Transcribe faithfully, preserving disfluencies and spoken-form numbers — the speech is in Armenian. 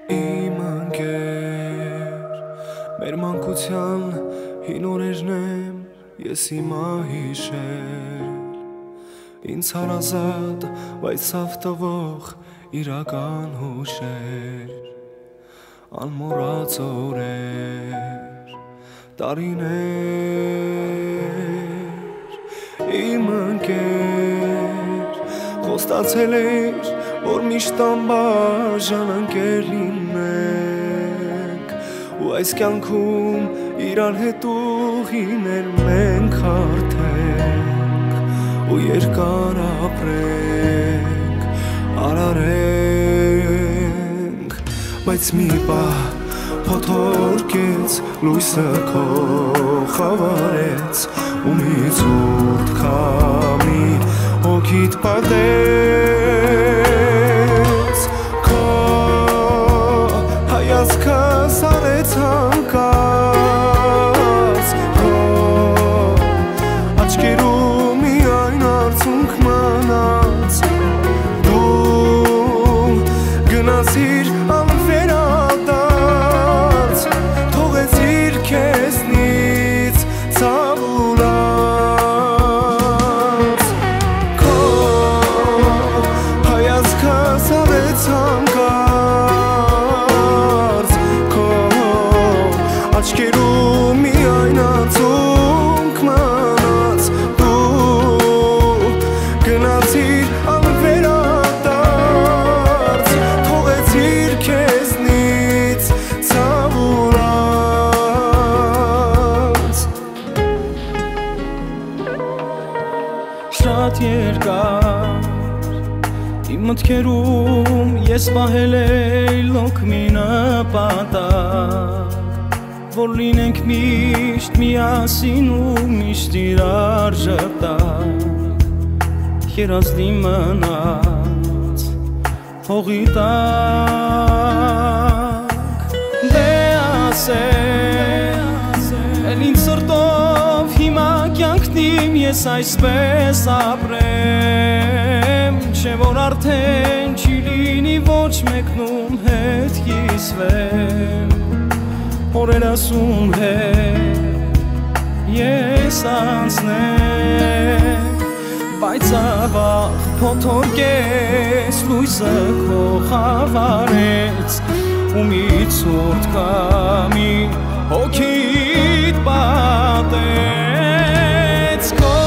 Իմ ընկեր, մեր մանկության հին օրերն եմ ես հիմա հիշել, ինձ հարազատ, բայց ցավ տվող իրական հուշեր, անմոռաց օրեր, տարիներ, իմ ընկեր, խոստացել էր, որ միշտ անբաժան ընկեր լինենք, ու այս կյանքում իրար հետ ուղիներ մենք հարթենք, ու երկար ապրենք, արարենք, բայց մի պահ փոթորկեց, լույսը քո խավարեց, ու մի ցուրտ քամի հոգիդ պատեց, քո հայացքս արեց հանկարծ, քո աչքերում միայն արցունք մնաց, դու գնացիր անվերադարձ, թողեցիր քեզնից ցավ ու լաց, քո հայացքս արեց հանկարծ, քո աչքերում միայն արցունք մնաց, դու գնացիր անվերադարձ, թողեցիր քեզնից ցավ ու լաց, շատ երկար իմ մտքերում ես պահել էի լոկ մի նպատակ, որ լինենք միշտ միասին ու միշտ իրար ժպտակ, երազնի մնաց հողի տակ, դե ասես, էլ ինձ սրտով հիմա կյանքն իմ ես այսպես ապրեմ, չէ որ արդեն չի լինի ոչ մեկնում հետ կիսվեմ, օրերասում հետ ես անցնեմ, բայց ավաղ փոթորկեց, լույսը քո խավարեց, ու մի ցուրտ քամի հոգիդ պատեց, քո